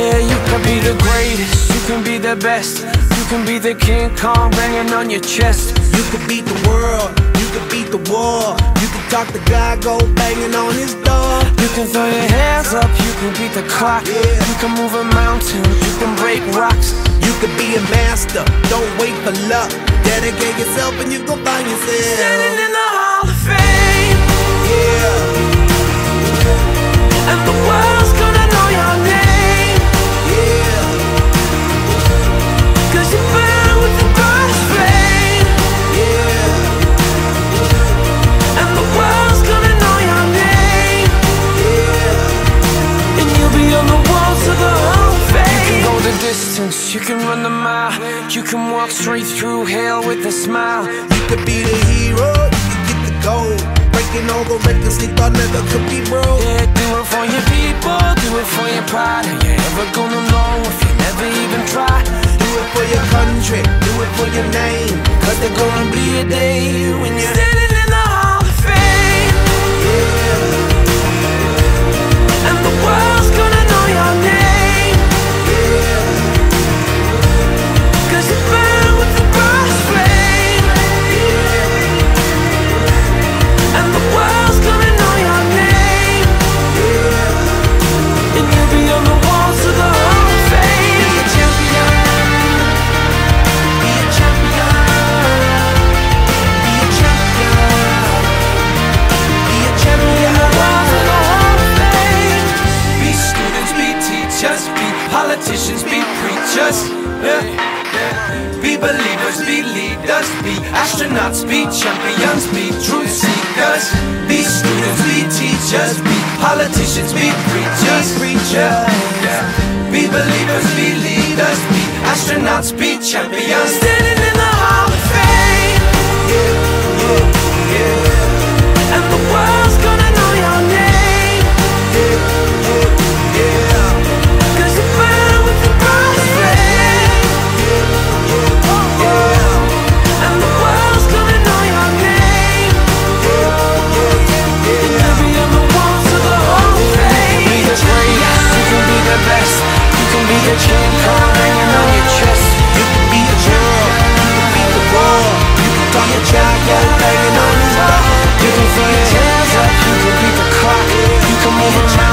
Yeah, you can be the greatest, you can be the best, you can be the King Kong banging on your chest. You can beat the world, you can beat the war. You can talk to God, go banging on his door. You can throw your hands up, you can beat the clock. Yeah. You can move a mountain, you can break rocks. You can be a master, don't wait for luck. Dedicate yourself and you gon' find yourself Standing in the Hall of Fame. Yeah, And the world's gonna know your name. yeah. 'Cause you burn with the brightest flame. Yeah, And the world's gonna know your name. yeah. And you'll be on the walls of the Hall of Fame. You can go the distance, you can run the mile. You can walk straight through hell with a smile. You could be the hero, you can get the gold. Breaking all the records they thought never could be broke. Yeah, do it for your people, do it for your pride. Are you ever gonna know if you never even try? Do it for your country, do it for your name. 'Cause there's gonna be a day when you're standing in the Hall of Fame. Yeah, And the world's gonna know your name. yeah. 'Cause you burn with the brightest flame. And the world's gonna know your name. And you'll be on the walls of the Hall of Fame. Be a champion, be a champion, be a champion, be a champion. Walls of the Hall of Fame. Be students, be teachers, be politicians, be preachers. Yeah. Be believers, be leaders, be astronauts, be champions, be truth seekers. Be students, be teachers, be politicians, be preachers. Yeah. Be believers, be leaders, be astronauts, be champions. Standing in the Hall of Fame. And the world's gonna know your name. 'Cause you burn with the brightest flame. And the world's gonna know your name. And you'll be on the walls of the Hall of Fame. Be the greatest, you can be the best, you can be the King Kong hanging on your chest. You can beat the world, you can beat the war. You can talk to God, go banging on his door. You can throw your hands up, you can beat the clock, you can move a mountain.